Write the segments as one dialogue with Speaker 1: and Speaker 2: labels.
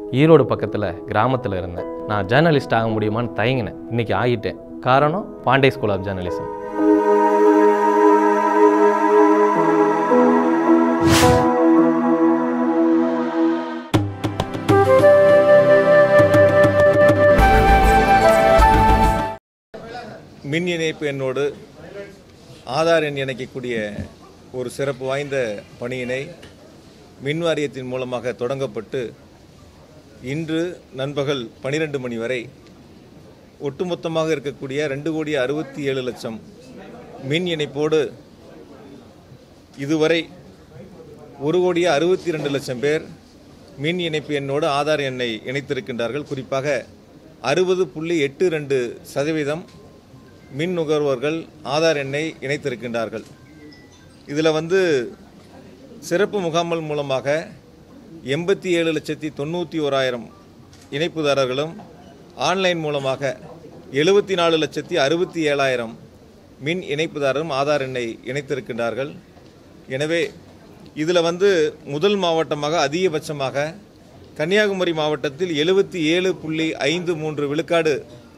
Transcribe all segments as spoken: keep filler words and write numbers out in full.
Speaker 1: ஈரோடு பக்கத்தில் கிராமத்தில் இருந்தேன். நான் ஜேர்னலிஸ்ட் ஆக முடியுமான்னு தயங்கினேன். இன்றைக்கி ஆகிட்டேன். காரணம் பாண்டே ஸ்கூல் ஆஃப் ஜேர்னலிசம்.
Speaker 2: மின் இணைப்பு எண்ணோடு ஆதார் எண் இணைக்கக்கூடிய ஒரு சிறப்பு வாய்ந்த பணியினை மின் வாரியத்தின் மூலமாக தொடங்கப்பட்டு இன்று நண்பகல் பனிரெண்டு மணி வரை ஒட்டுமொத்தமாக இருக்கக்கூடிய ரெண்டு கோடி அறுபத்தி ஏழு லட்சம் மின் இணைப்போடு இதுவரை ஒரு கோடியே அறுபத்தி ரெண்டு லட்சம் பேர் மின் இணைப்பு எண்ணோடு ஆதார் எண்ணை இணைத்திருக்கின்றார்கள். குறிப்பாக அறுபது புள்ளி எட்டு ரெண்டு சதவீதம் மின் நுகர்வோர்கள் ஆதார் எண்ணை இணைத்திருக்கின்றார்கள். இதில் வந்து சிறப்பு முகாம்கள் மூலமாக எண்பத்தி ஏழு லட்சத்தி தொண்ணூற்றி ஓராயிரம் இணைப்புதாரர்களும் ஆன்லைன் மூலமாக எழுபத்தி நாலு லட்சத்தி அறுபத்தி ஏழாயிரம் மின் இணைப்புதாரரும் ஆதார் எண்ணை இணைத்திருக்கின்றார்கள். எனவே இதில் வந்து முதல் மாவட்டமாக அதிகபட்சமாக கன்னியாகுமரி மாவட்டத்தில் எழுபத்தி ஏழு புள்ளி ஐந்து மூன்று விழுக்காடு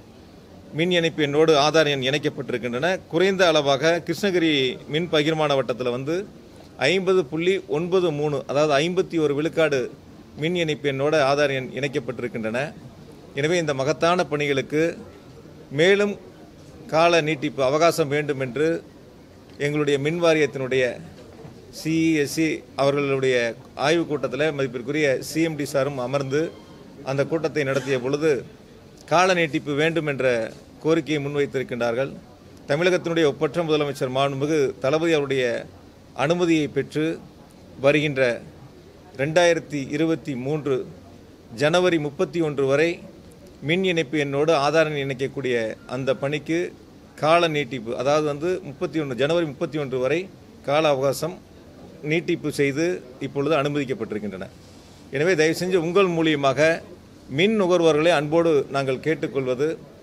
Speaker 2: மின் இணைப்பு எண்ணோடு ஆதார் எண் இணைக்கப்பட்டிருக்கின்றன. குறைந்த அளவாக கிருஷ்ணகிரி மின் பகிர்மான வட்டத்தில் வந்து ஐம்பது புள்ளி ஒன்பது மூணு அதாவது ஐம்பத்தி ஒரு விழுக்காடு மின் இணைப்பு எண்ணோடு ஆதார் எண் இணைக்கப்பட்டிருக்கின்றன. எனவே இந்த மகத்தான பணிகளுக்கு மேலும் கால நீட்டிப்பு அவகாசம் வேண்டும் என்று எங்களுடைய மின் வாரியத்தினுடைய சிஇஎஸ்சி அவர்களுடைய ஆய்வுக் கூட்டத்தில் மதிப்பிற்குரிய சிஎம்டி சாரும் அமர்ந்து அந்த கூட்டத்தை நடத்திய பொழுது கால நீட்டிப்பு வேண்டும் என்ற கோரிக்கையை முன்வைத்திருக்கின்றார்கள். தமிழகத்தினுடைய ஒப்பற்ற முதலமைச்சர் மாண்புமிகு தளபதி அவருடைய அனுமதியை பெற்று வருகின்ற ரெண்டாயிரத்தி இருபத்தி மூன்று ஜனவரி முப்பத்தி ஒன்று வரை மின் இணைப்பு எண்ணோடு ஆதார் எண் இணைக்கக்கூடிய அந்த பணிக்கு கால நீட்டிப்பு அதாவது வந்து முப்பத்தி ஒன்று ஜனவரி முப்பத்தி ஒன்று வரை கால அவகாசம் நீட்டிப்பு செய்து இப்பொழுது அனுமதிக்கப்பட்டிருக்கின்றன. எனவே தயவு செஞ்சு உங்கள் மூலியமாக மின் நுகர்வோர்களை அன்போடு நாங்கள் கேட்டுக்கொள்வது,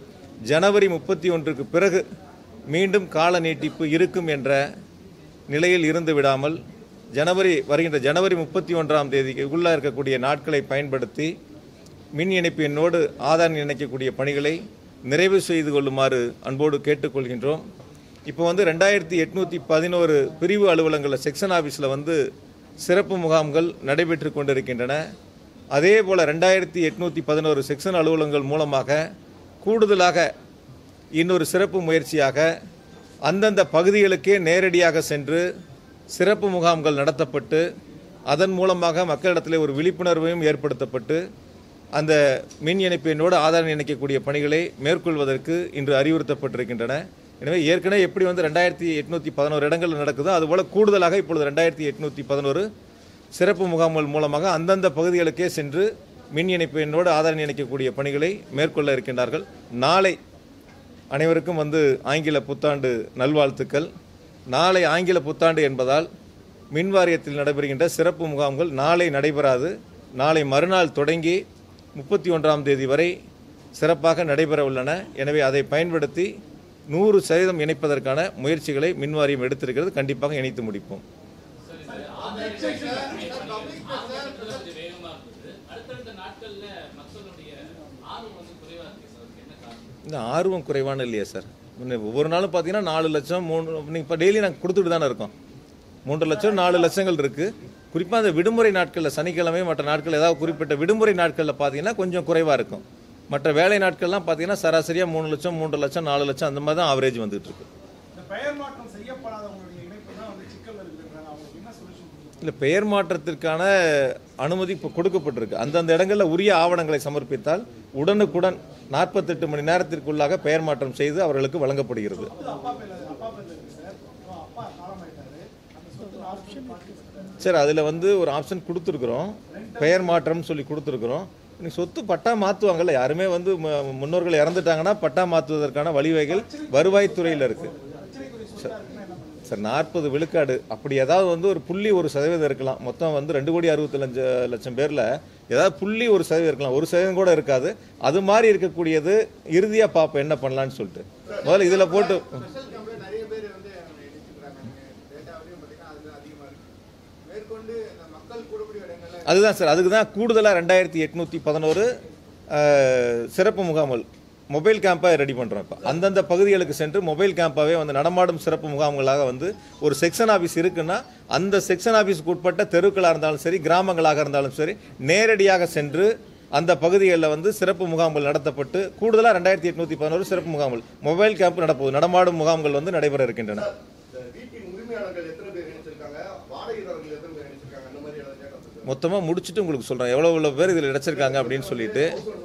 Speaker 2: ஜனவரி முப்பத்தி ஒன்றுக்கு பிறகு மீண்டும் கால நீட்டிப்பு இருக்கும் என்ற நிலையில் இருந்து விடாமல் ஜனவரி வருகின்ற ஜனவரி முப்பத்தி ஒன்றாம் தேதிக்கு உள்ள இருக்கக்கூடிய நாட்களை பயன்படுத்தி மின் இணைப்பு எண்ணோடு ஆதார் இணைக்கக்கூடிய பணிகளை நிறைவு செய்து கொள்ளுமாறு அன்போடு கேட்டுக்கொள்கின்றோம். இப்போ வந்து ரெண்டாயிரத்தி எட்நூற்றி பதினோரு பிரிவு அலுவலகங்களில் செக்ஷன் ஆஃபீஸில் வந்து சிறப்பு முகாம்கள் நடைபெற்று கொண்டிருக்கின்றன. அதே போல் ரெண்டாயிரத்தி எட்நூற்றி பதினோரு செக்ஷன் அலுவலகங்கள் மூலமாக கூடுதலாக இன்னொரு சிறப்பு முயற்சியாக அந்தந்த பகுதிகளுக்கே நேரடியாக சென்று சிறப்பு முகாம்கள் நடத்தப்பட்டு அதன் மூலமாக மக்களிடத்தில் ஒரு விழிப்புணர்வையும் ஏற்படுத்தப்பட்டு அந்த மின் இணைப்பு எண்ணோடு ஆதார் இணைக்கக்கூடிய பணிகளை மேற்கொள்வதற்கு இன்று அறிவுறுத்தப்பட்டிருக்கின்றன. எனவே ஏற்கனவே எப்படி வந்து ரெண்டாயிரத்தி எட்நூற்றி பதினோரு இடங்கள் நடக்குதோ அதுபோல் கூடுதலாக இப்பொழுது ரெண்டாயிரத்தி எட்நூற்றி பதினோரு சிறப்பு முகாம்கள் மூலமாக அந்தந்த பகுதிகளுக்கே சென்று மின் இணைப்பு எண்ணோடு ஆதார் இணைக்கக்கூடிய பணிகளை மேற்கொள்ள இருக்கின்றார்கள். நாளை அனைவருக்கும் வந்து ஆங்கில புத்தாண்டு நல்வாழ்த்துக்கள். நாளை ஆங்கில புத்தாண்டு என்பதால் மின் வாரியத்தில் நடைபெறுகின்ற சிறப்பு முகாம்கள் நாளை நடைபெறாது. நாளை மறுநாள் தொடங்கி முப்பத்தி ஒன்றாம் தேதி வரை சிறப்பாக நடைபெற உள்ளன. எனவே அதை பயன்படுத்தி நூறு சதவீதம் இணைப்பதற்கான முயற்சிகளை மின் வாரியம் எடுத்திருக்கிறது. கண்டிப்பாக இணைத்து முடிப்போம். இந்த ஆர்வம் குறைவான இல்லையா சார்? ஒவ்வொரு நாளும் பார்த்தீங்கன்னா நாலு லட்சம் மூணு நீங்கள் இப்போ டெய்லி நாங்கள் கொடுத்துட்டு தானே இருக்கோம். மூன்று லட்சம் நாலு லட்சங்கள் இருக்குது. குறிப்பாக அந்த விடுமுறை நாட்களில் சனிக்கிழமை மற்ற நாட்கள் ஏதாவது குறிப்பிட்ட விடுமுறை நாட்களில் பார்த்தீங்கன்னா கொஞ்சம் குறைவாக இருக்கும். மற்ற வேலை நாட்கள்லாம் பார்த்தீங்கன்னா சராசரியாக மூணு லட்சம் மூன்று லட்சம் நாலு லட்சம் அந்த மாதிரி தான் ஆவரேஜ் வந்துட்டு இருக்கு. இல்லை, பெயர் மாற்றத்திற்கான அனுமதி இப்போ கொடுக்கப்பட்டிருக்கு. அந்தந்த இடங்களில் உரிய ஆவணங்களை சமர்ப்பித்தால் உடனுக்குடன் நாற்பத்தெட்டு மணி நேரத்திற்குள்ளாக பெயர் மாற்றம் செய்து அவர்களுக்கு வழங்கப்படுகிறது. சரி, அதில் வந்து ஒரு ஆப்ஷன் கொடுத்துருக்குறோம், பெயர் மாற்றம் சொல்லி கொடுத்துருக்குறோம். இன்னைக்கு சொத்து பட்டா மாற்றுவாங்கல்ல, யாருமே வந்து முன்னோர்கள் இறந்துட்டாங்கன்னா பட்டா மாற்றுவதற்கான வழிவகைகள் வருவாய்த்துறையில் இருக்குது. சார் நாற்பது விழுக்காடு அப்படி ஏதாவது வந்து ஒரு புள்ளி ஒரு சதவீதம் இருக்கலாம். மொத்தம் வந்து ரெண்டு கோடி அறுபத்தஞ்சு லட்சம் பேரில் ஏதாவது புள்ளி ஒரு சதவீதம் இருக்கலாம், ஒரு சதவீதம் கூட இருக்காது. அது மாதிரி இருக்கக்கூடியது இறுதியாக பார்ப்போம் என்ன பண்ணலான்னு சொல்லிட்டு. முதல்ல இதில் போட்டு அதுதான் சார், அதுக்கு தான் கூடுதலாக ரெண்டாயிரத்தி எட்நூற்றி பதினோரு சிறப்பு முகாம்கள் மொபைல் கேம்பாக ரெடி பண்ணுறோம். இப்போ அந்தந்த பகுதிகளுக்கு சென்று மொபைல் கேம்பாகவே வந்து நடமாடும் சிறப்பு முகாம்களாக வந்து ஒரு செக்ஷன் ஆஃபீஸ் இருக்குன்னா அந்த செக்ஷன் ஆஃபீஸுக்கு உட்பட்ட தெருக்களாக இருந்தாலும் சரி, கிராமங்களாக இருந்தாலும் சரி, நேரடியாக சென்று அந்த பகுதிகளில் வந்து சிறப்பு முகாம்கள் நடத்தப்பட்டு கூடுதலாக ரெண்டாயிரத்தி எட்நூற்றி பதினோரு சிறப்பு முகாம்கள் மொபைல் கேம்ப் நடப்போது நடமாடும் முகாம்கள் வந்து நடைபெற இருக்கின்றன. மொத்தமாக முடிச்சுட்டு உங்களுக்கு சொல்கிறேன் எவ்வளோ எவ்வளோ பேர் இதில் கிடைச்சிருக்காங்க அப்படின்னு சொல்லிட்டு.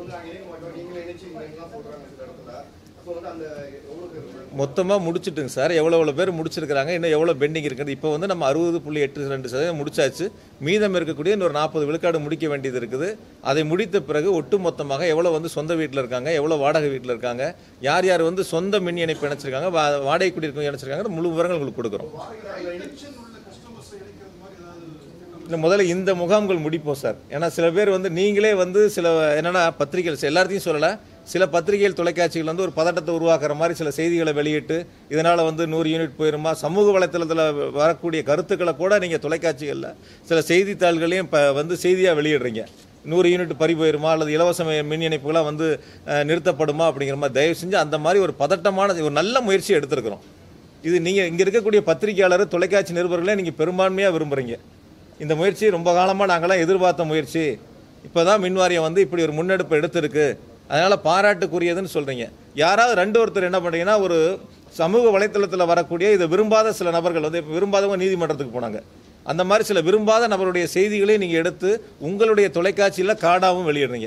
Speaker 2: மொத்தமாக முடிச்சுட்டுங்க சார், எவ்வளோ எவ்வளோ பேர் முடிச்சிருக்கிறாங்க, இன்னும் எவ்வளோ பெண்டிங் இருக்குது. இப்போ வந்து நம்ம அறுபது புள்ளி எட்டு ரெண்டு சதவீதம் முடிச்சாச்சு. மீதம் இருக்கக்கூடிய இன்னொரு நாற்பது விழுக்காடு முடிக்க வேண்டியது இருக்குது. அதை முடித்த பிறகு ஒட்டு மொத்தமாக எவ்வளோ வந்து சொந்த வீட்டில் இருக்காங்க, எவ்வளோ வாடகை வீட்டில் இருக்காங்க, யார் யார் வந்து சொந்த மின் இணைப்பு இணைச்சிருக்காங்க, வாடகை குடியிருக்கவங்க இணைச்சிருக்காங்க, முழு விவரங்கள் உங்களுக்கு கொடுக்குறோம். முதல்ல இந்த முகாம்கள் முடிப்போம் சார். ஏன்னா சில பேர் வந்து நீங்களே வந்து சில என்னென்னா பத்திரிகைகள் எல்லாத்தையும் சொல்லலை, சில பத்திரிகைகள் தொலைக்காட்சிகள் வந்து ஒரு பதட்டத்தை உருவாக்குற மாதிரி சில செய்திகளை வெளியிட்டு இதனால் வந்து நூறு யூனிட் போயிருமா, சமூக வலைத்தளத்தில் வரக்கூடிய கருத்துக்களை கூட நீங்கள் தொலைக்காட்சிகளில் சில செய்தித்தாள்களையும் இப்போ வந்து செய்தியாக வெளியிடுறீங்க. நூறு யூனிட் பறி போயிருமா அல்லது இலவச மின் இணைப்புகளாக வந்து நிறுத்தப்படுமா அப்படிங்கிற மாதிரி. தயவு செஞ்சு அந்த மாதிரி ஒரு பதட்டமான ஒரு நல்ல முயற்சியை எடுத்திருக்கிறோம். இது நீங்கள் இங்கே இருக்கக்கூடிய பத்திரிகையாளர் தொலைக்காட்சி நிருபர்களே நீங்கள் பெரும்பான்மையாக விரும்புகிறீங்க. இந்த முயற்சி ரொம்ப காலமாக நாங்களாம் எதிர்பார்த்த முயற்சி. இப்போ தான் மின்வாரியம் வந்து இப்படி ஒரு முன்னெடுப்பு எடுத்திருக்கு, அதனால் பாராட்டுக்குரியதுன்னு சொல்கிறீங்க. யாராவது ரெண்டு ஒருத்தர் என்ன பண்ணுறீங்கன்னா ஒரு சமூக வலைத்தளத்தில் வரக்கூடிய இதை விரும்பாத சில நபர்கள் வந்து இப்போ விரும்பாதவங்க நீதிமன்றத்துக்கு போனாங்க. அந்த மாதிரி சில விரும்பாத நபருடைய செய்திகளை நீங்கள் எடுத்து உங்களுடைய தொலைக்காட்சியில் காடாகவும் வெளியிடுறீங்க.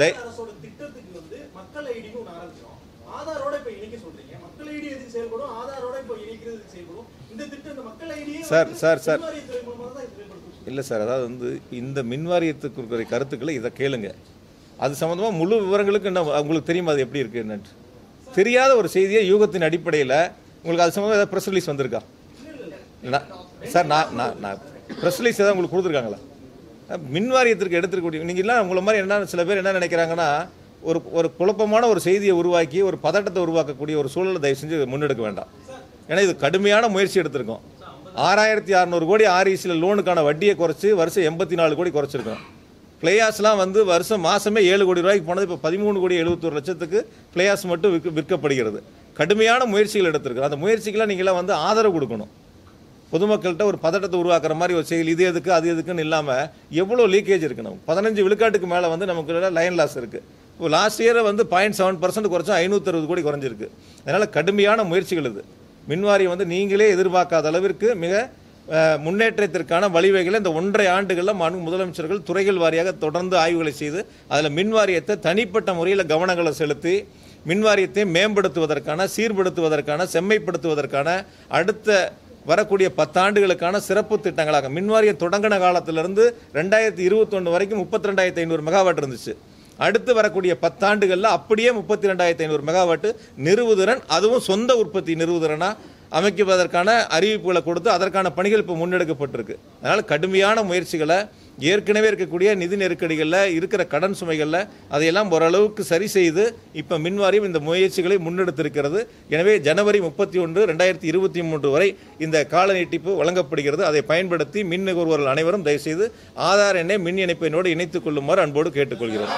Speaker 2: சார் சார் சார் இல்லை சார், அதாவது வந்து இந்த மின்வாரியத்துக்கு இருக்கிற கருத்துக்களை இதை கேளுங்க. அது சம்மந்தமாக முழு விவரங்களுக்கு என்ன உங்களுக்கு தெரியுமா, அது எப்படி இருக்குது என்னன்னு தெரியாத ஒரு செய்தியை யூகத்தின் அடிப்படையில் உங்களுக்கு அது சம்மந்தமாக ஏதாவது ப்ரெஸ் ரிலீஸ் வந்திருக்கா சார்? நான் நான் நான் ப்ரெஸ் ரிலீஸ் ஏதாவது உங்களுக்கு கொடுத்துருக்காங்களா? மின்வாரியத்திற்கு எடுத்துக்கூடிய நீங்கள் இல்லை உங்களை மாதிரி என்ன சில பேர் என்ன நினைக்கிறாங்கன்னா ஒரு ஒரு குழப்பமான ஒரு செய்தியை உருவாக்கி ஒரு பதட்டத்தை உருவாக்கக்கூடிய ஒரு சூழலை தயவு செஞ்சு முன்னெடுக்க வேண்டாம். ஏன்னா இது கடுமையான முயற்சி எடுத்திருக்கோம். ஆறாயிரத்தி அறநூறு கோடி ஆர்இசியில் லோனுக்கான வட்டியை குறைச்சி வருஷம் எண்பத்தி நாலு கோடி குறைச்சிருக்கோம். பிளேயாஸ்லாம் வந்து வருஷம் மாதமே ஏழு கோடி ரூபாய்க்கு போனது இப்போ பதிமூணு கோடி எழுபத்தொரு லட்சத்துக்கு பிளேயாஸ் மட்டும் விற்க விற்கப்படுகிறது. கடுமையான முயற்சிகள் எடுத்திருக்கு. அந்த முயற்சிக்கெல்லாம் நீங்களாம் வந்து ஆதரவு கொடுக்கணும். பொதுமக்கள்கிட்ட ஒரு பதட்டத்தை உருவாக்குற மாதிரி ஒரு செயல் இது எதுக்கு அது எதுக்குன்னு இல்லாமல் எவ்வளோ லீக்கேஜ் இருக்கணும். பதினஞ்சு விழுக்காட்டுக்கு மேலே வந்து நமக்கு லைன் லாஸ் இருக்குது. இப்போ லாஸ்ட் இயரை வந்து பாயிண்ட் செவன் பர்சன்ட் குறைச்சா ஐநூற்றி அறுபது கோடி குறைஞ்சிருக்கு. அதனால் கடுமையான முயற்சிகள் இது. மின்வாரியம் வந்து நீங்களே எதிர்பார்க்காத அளவிற்கு மிக முன்னேற்றத்திற்கான வழிவகைகளை இந்த ஒன்றரை ஆண்டுகளில் மாண்பு முதலமைச்சர்கள் துறைகள் வாரியாக தொடர்ந்து ஆய்வுகளை செய்து அதில் மின்வாரியத்தை தனிப்பட்ட முறையில் கவனங்களை செலுத்தி மின்வாரியத்தை மேம்படுத்துவதற்கான சீர்படுத்துவதற்கான செம்மைப்படுத்துவதற்கான அடுத்த வரக்கூடிய பத்தாண்டுகளுக்கான சிறப்பு திட்டங்களாக மின்வாரியம் தொடங்கின காலத்திலிருந்து ரெண்டாயிரத்தி இருபத்தி ஒன்று வரைக்கும் முப்பத்தி ரெண்டாயிரத்தி ஐநூறு மெகாவாட் இருந்துச்சு. அடுத்து வரக்கூடிய பத்தாண்டுகளில் அப்படியே முப்பத்தி ரெண்டாயிரத்தி ஐநூறு மெகாவாட் நிறுவுதிறன், அதுவும் சொந்த உற்பத்தி நிறுவுதிறனா அமைக்குவதற்கான அறிவிப்புகளை கொடுத்து அதற்கான பணிகள் இப்போ முன்னெடுக்கப்பட்டிருக்கு. அதனால் கடுமையான முயற்சிகளை ஏற்கனவே இருக்கக்கூடிய நிதி நெருக்கடிகளில் இருக்கிற கடன் சுமைகளில் அதையெல்லாம் ஓரளவுக்கு சரி செய்து இப்போ மின்வாரியம் இந்த முயற்சிகளை முன்னெடுத்திருக்கிறது. எனவே ஜனவரி முப்பத்தி ஒன்று ரெண்டாயிரத்தி இருபத்தி மூன்று வரை இந்த கால நீட்டிப்பு வழங்கப்படுகிறது. அதை பயன்படுத்தி மின் நுகர்வோர்கள் அனைவரும் தயவுசெய்து ஆதார் எண்ணை மின் இணைப்பினோடு இணைத்துக் கொள்ளுமாறு அன்போடு கேட்டுக்கொள்கிறோம்.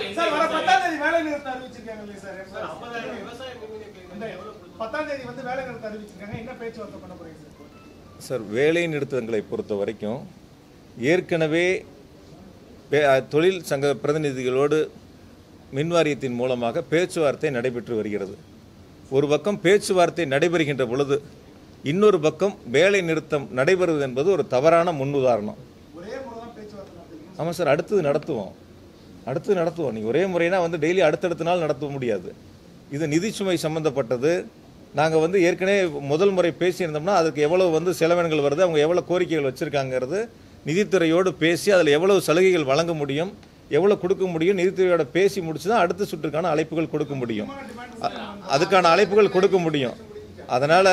Speaker 2: சார், வேலை நிறுத்தங்களை பொறுத்த வரைக்கும் ஏற்கனவே தொழில் சங்க பிரதிநிதிகளோடு மின்வாரியத்தின் மூலமாக பேச்சுவார்த்தை நடைபெற்று வருகிறது. ஒரு பக்கம் பேச்சுவார்த்தை நடைபெறுகின்ற பொழுது இன்னொரு பக்கம் வேலை நிறுத்தம் நடைபெறுவது என்பது ஒரு தவறான முன்னுதாரணம். ஆமாம் சார், அடுத்தது நடத்துவோம் அடுத்தது நடத்துவோம் நீங்கள் ஒரே முறைனா வந்து டெய்லி அடுத்தடுத்த நாள் நடத்த முடியாது. இது நிதி சுமை சம்மந்தப்பட்டது. நாங்கள் வந்து ஏற்கனவே முதல் முறை பேசியிருந்தோம்னா அதுக்கு எவ்வளோ வந்து செலவினங்கள் வருது, அவங்க எவ்வளோ கோரிக்கைகள் வச்சுருக்காங்கிறது நிதித்துறையோடு பேசி அதில் எவ்வளவு சலுகைகள் வழங்க முடியும், எவ்வளோ கொடுக்க முடியும், நிதித்துறையோட பேசி முடிச்சு தான் அடுத்த சுற்றுக்கான அழைப்புகள் கொடுக்க முடியும். அதுக்கான அழைப்புகள் கொடுக்க முடியும். அதனால்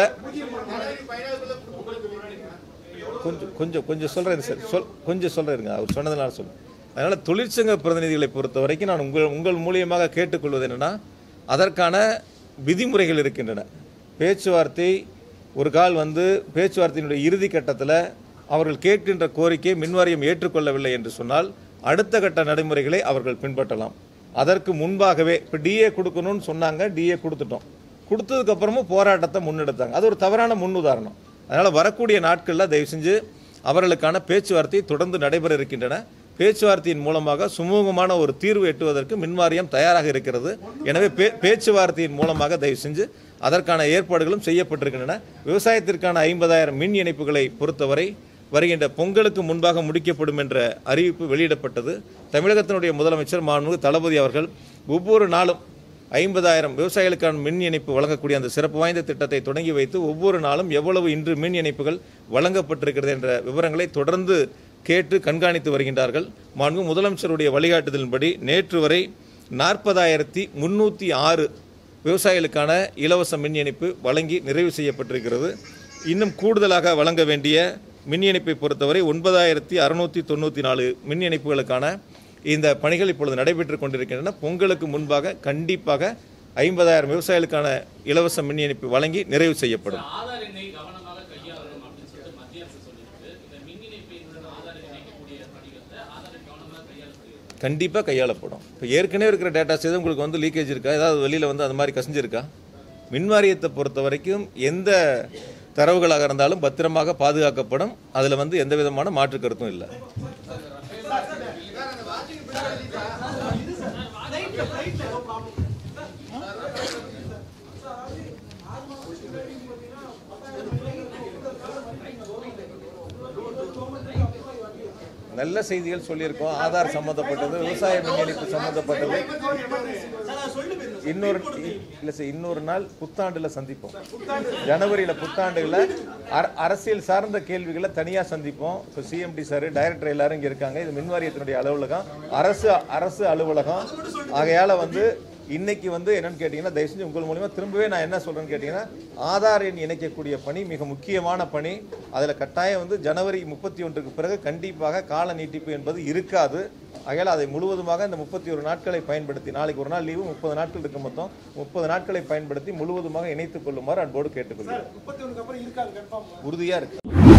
Speaker 2: கொஞ்சம் கொஞ்சம் கொஞ்சம் சொல்கிறேன் சார், சொல் கொஞ்சம் சொல்கிறேங்க அவர் சொன்னதுனால சொல்லுங்கள். அதனால் தொழிற்சங்க பிரதிநிதிகளை பொறுத்த வரைக்கும் நான் உங்கள் உங்கள் மூலியமாக கேட்டுக்கொள்வது என்னென்னா அதற்கான விதிமுறைகள் இருக்கின்றன. பேச்சுவார்த்தை ஒரு கால் வந்து பேச்சுவார்த்தையினுடைய இறுதி கட்டத்தில் அவர்கள் கேட்கின்ற கோரிக்கையை மின்வாரியம் ஏற்றுக்கொள்ளவில்லை என்று சொன்னால் அடுத்த கட்ட நடைமுறைகளை அவர்கள் பின்பற்றலாம். அதற்கு முன்பாகவே இப்போ டிஏ கொடுக்கணும்னு சொன்னாங்க, டிஏ கொடுத்துட்டோம். கொடுத்ததுக்கு அப்புறமும் போராட்டத்தை முன்னெடுத்தாங்க. அது ஒரு தவறான முன்னுதாரணம். அதனால் வரக்கூடிய நாட்களில் தயவு செஞ்சு அவர்களுக்கான பேச்சுவார்த்தை தொடர்ந்து நடைபெற இருக்கின்றன. பேச்சுவார்த்தையின் மூலமாக சுமூகமான ஒரு தீர்வு எட்டுவதற்கு மின்வாரியம் தயாராக இருக்கிறது. எனவே பே பேச்சுவார்த்தையின் மூலமாக தயவு செஞ்சு அதற்கான ஏற்பாடுகளும் செய்யப்பட்டிருக்கின்றன. விவசாயத்திற்கான ஐம்பதாயிரம் மின் இணைப்புகளை பொறுத்தவரை வருகின்ற பொங்கலுக்கு முன்பாக முடிக்கப்படும் என்ற அறிவிப்பு வெளியிடப்பட்டது. தமிழகத்தினுடைய முதலமைச்சர் மாண்புமிகு தளபதி அவர்கள் ஒவ்வொரு நாளும் ஐம்பதாயிரம் விவசாயிகளுக்கான மின் இணைப்பு வழங்கக்கூடிய அந்த சிறப்பு வாய்ந்த திட்டத்தை தொடங்கி வைத்து ஒவ்வொரு நாளும் எவ்வளவு இன்று மின் இணைப்புகள் வழங்கப்பட்டிருக்கிறது என்ற விவரங்களை தொடர்ந்து கேட்டு கண்காணித்து வருகின்றார்கள். மாண்புமிகு முதலமைச்சருடைய வழிகாட்டுதலின்படி நேற்று வரை நாற்பதாயிரத்தி முன்னூற்றி ஆறு விவசாயிகளுக்கான இலவச மின் இணைப்பு வழங்கி நிறைவு செய்யப்பட்டிருக்கிறது. இன்னும் கூடுதலாக வழங்க வேண்டிய மின் இணைப்பை பொறுத்தவரை ஒன்பதாயிரத்தி அறுநூற்றி தொண்ணூற்றி நாலு மின் இணைப்புகளுக்கான இந்த பணிகள் இப்பொழுது நடைபெற்று கொண்டிருக்கின்றன. பொங்கலுக்கு முன்பாக கண்டிப்பாக ஐம்பதாயிரம் விவசாயிகளுக்கான இலவச மின் இணைப்பு வழங்கி நிறைவு செய்யப்படும். கண்டிப்பாக கையாளப்படும். இப்போ ஏற்கனவே இருக்கிற டேட்டாஸ் எதுவும் உங்களுக்கு வந்து லீக்கேஜ் இருக்கா, ஏதாவது வெளியில் வந்து அந்த மாதிரி கசிஞ்சிருக்கா? மின்வாரியத்தை பொறுத்த வரைக்கும் எந்த தரவுகளாக இருந்தாலும் பத்திரமாக பாதுகாக்கப்படும். அதில் வந்து எந்த விதமான மாற்று கருத்தும் இல்லை. நல்ல செய்திகள் சொல்லியிருக்கோம். ஆதார் சம்பந்தப்பட்டது, விவசாய மின் இணைப்பு சம்பந்தப்பட்டது. இன்னொரு இல்லை சார், இன்னொரு நாள் புத்தாண்டுல சந்திப்போம். ஜனவரியில புத்தாண்டுல அரசியல் சார்ந்த கேள்விகளை தனியா சந்திப்போம். இப்போ சிஎம்டி சார், டைரக்டர் எல்லாரும் இங்க இருக்காங்க. இது மின்வாரியத்தினுடைய அலுவலகம், அரசு அரசு அலுவலகம். ஆகையால வந்து இன்னைக்கு வந்து என்னன்னு கேட்டீங்கன்னா, தயவு செஞ்சு உங்கள் மூலமா திரும்பவே நான் என்ன சொல்றேன்னு கேட்டீங்கன்னா, ஆதார் எண் இணைக்கக்கூடிய பணி மிக முக்கியமான பணி. அதில் கட்டாயம் வந்து ஜனவரி முப்பத்தி ஒன்றுக்கு பிறகு கண்டிப்பாக கால நீட்டிப்பு என்பது இருக்காது. ஆகையால் அதை முழுவதுமாக இந்த முப்பத்தி ஒரு நாட்களை பயன்படுத்தி, நாளைக்கு ஒரு நாள் லீவு, முப்பது நாட்கள் இருக்கு, மொத்தம் முப்பது நாட்களை பயன்படுத்தி முழுவதுமாக இணைத்துக் கொள்ளுமாறு அன்போடு கேட்டுக்கொள்கிறேன். உறுதியா இருக்கு.